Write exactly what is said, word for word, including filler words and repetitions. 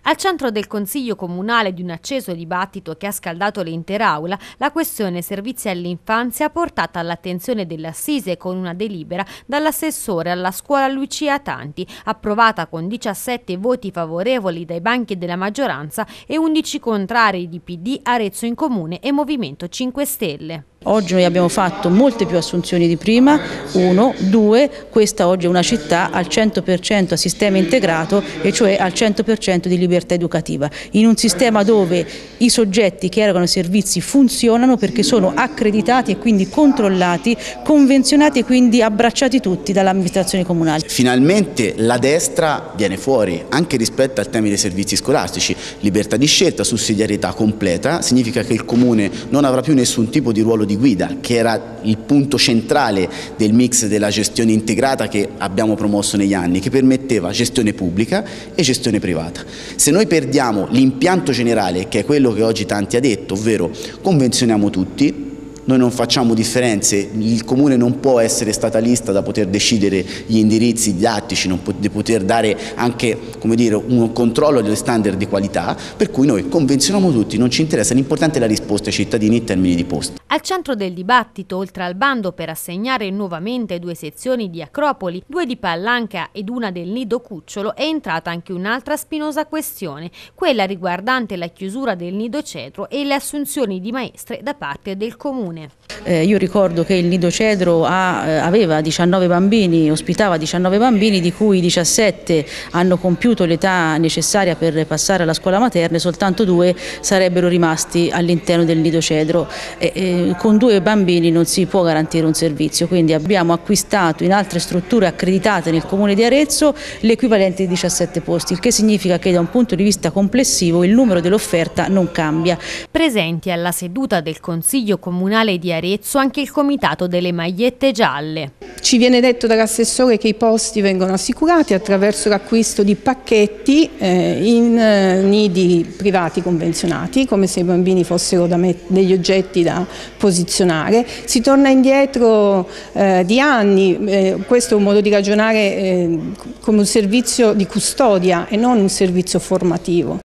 Al centro del Consiglio Comunale di un acceso dibattito che ha scaldato l'intera aula, la questione servizi all'infanzia portata all'attenzione dell'Assise con una delibera dall'assessore alla scuola Lucia Tanti, approvata con diciassette voti favorevoli dai banchi della maggioranza e undici contrari di P D, Arezzo in Comune e Movimento cinque Stelle. Oggi noi abbiamo fatto molte più assunzioni di prima, uno, due, questa oggi è una città al cento per cento a sistema integrato, e cioè al cento per cento di libertà educativa, in un sistema dove i soggetti che erogano i servizi funzionano perché sono accreditati e quindi controllati, convenzionati e quindi abbracciati tutti dall'amministrazione comunale. Finalmente la destra viene fuori anche rispetto al tema dei servizi scolastici, libertà di scelta, sussidiarietà completa, significa che il comune non avrà più nessun tipo di ruolo di guida, che era il punto centrale del mix della gestione integrata che abbiamo promosso negli anni, che permetteva gestione pubblica e gestione privata. Se noi perdiamo l'impianto generale, che è quello che oggi Tanti ha detto, ovvero convenzioniamo tutti, noi non facciamo differenze, il comune non può essere statalista da poter decidere gli indirizzi didattici, non può, di poter dare anche, come dire, un controllo delle standard di qualità, per cui noi convenzioniamo tutti, non ci interessa, l'importante è la risposta ai cittadini in termini di posti. Al centro del dibattito, oltre al bando per assegnare nuovamente due sezioni di Acropoli, due di Pallanca ed una del Nido Cucciolo, è entrata anche un'altra spinosa questione, quella riguardante la chiusura del Nido Cedro e le assunzioni di maestre da parte del comune. Eh, io ricordo che il Nido Cedro ha, eh, aveva diciannove bambini, ospitava diciannove bambini, di cui diciassette hanno compiuto l'età necessaria per passare alla scuola materna, e soltanto due sarebbero rimasti all'interno del Nido Cedro. Eh, eh, con due bambini non si può garantire un servizio, quindi abbiamo acquistato in altre strutture accreditate nel comune di Arezzo l'equivalente di diciassette posti, il che significa che da un punto di vista complessivo il numero dell'offerta non cambia. Presenti alla seduta del Consiglio Comunale di Arezzo anche il comitato delle magliette gialle. Ci viene detto dall'assessore che i posti vengono assicurati attraverso l'acquisto di pacchetti eh, in eh, nidi privati convenzionati, come se i bambini fossero da degli oggetti da posizionare. Si torna indietro eh, di anni, eh, questo è un modo di ragionare eh, come un servizio di custodia e non un servizio formativo.